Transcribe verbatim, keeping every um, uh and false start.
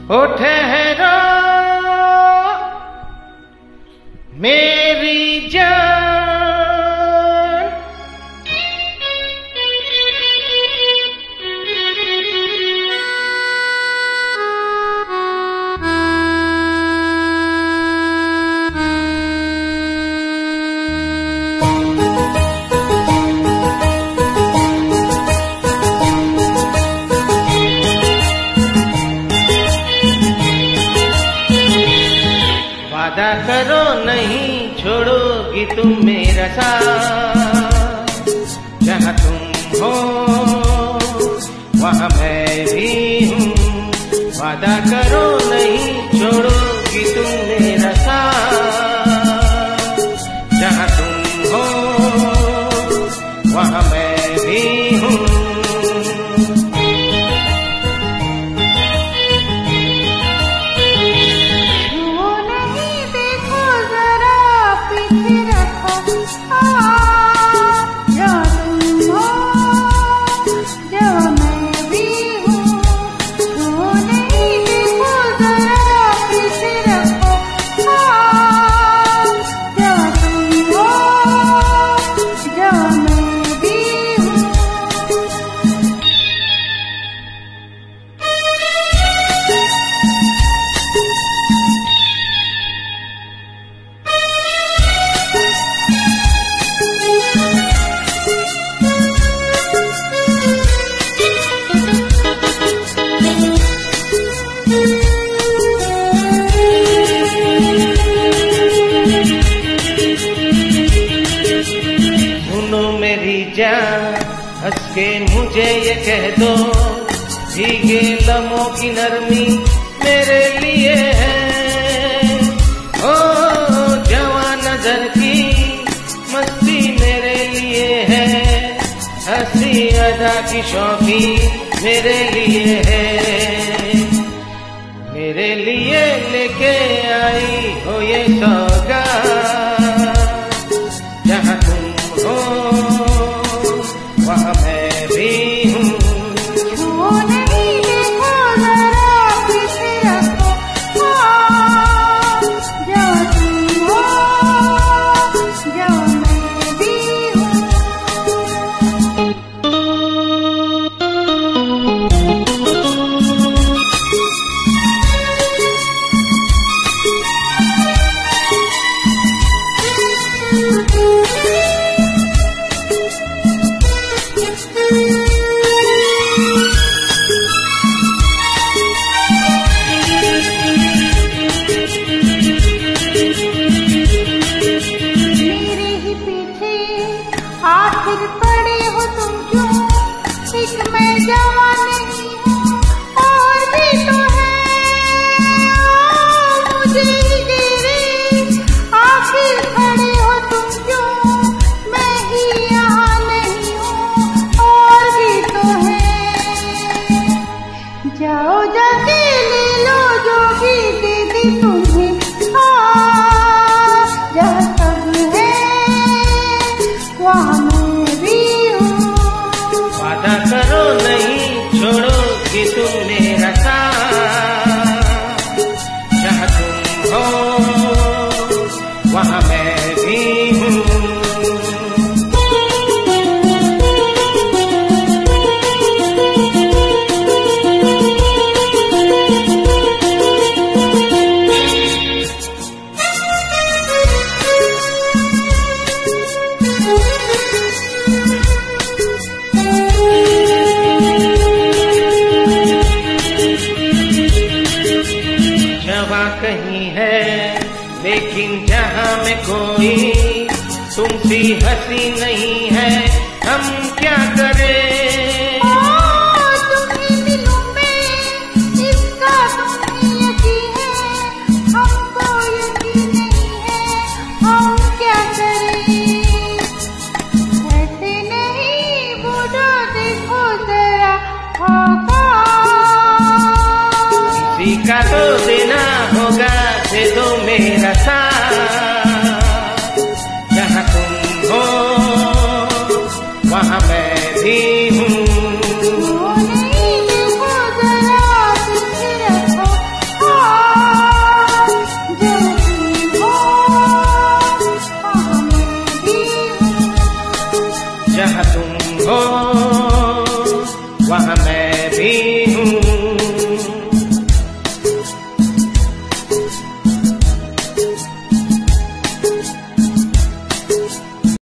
ओ ठहरो मेरी जान, वादा करो नहीं छोड़ोगी तुम मेरा साथ, जहाँ तुम हो वहाँ मैं भी हूँ। वादा करो नहीं छोड़ोगी तुम मेरा साथ, जहाँ तुम हो वहाँ मैं भी हूँ। मेरी जान हंस के मुझे ये कह दो, भीगे लम्हों की नरमी मेरे लिए है। ओ जवान नजर की मस्ती मेरे लिए है, हंसी अदा की शौकी मेरे लिए है। मेरे लिए लेके आई हो ये सौगात, जहाँ तुम हो वहाँ मैं भी हूँ। छू नहीं देखो जरा पीछे रखो, जहाँ तुम हो जहाँ मैं भी हूँ। आखिर पड़े हो तुम क्यों, एक मैं जवान नहीं हूँ और भी तो है मुझे ही तेरे। आखिर खड़े हो तुम क्यों, मैं ही यहाँ नहीं हूँ और भी तो है। जाओ जाके ले लो जो भी दे दी तुम्हें, जहाँ सब है वहाँ मैं भी हूँ। वादा करो नहीं छोड़ोगी तुम मेरा साथ, जहाँ तुम हो वहाँ मैं भी हूँ। कहीं है लेकिन जहाँ में कोई तुमसी हंसी नहीं है, हम क्या करें। तुम्हीं दिलों में इसका तुम्हीं यकीन है, हमको यकीन नहीं है, हम क्या करें। ऐसे नहीं बुरा देखो जरा होगा, किसी का तो देना होगा, दे दो मेरा साथ।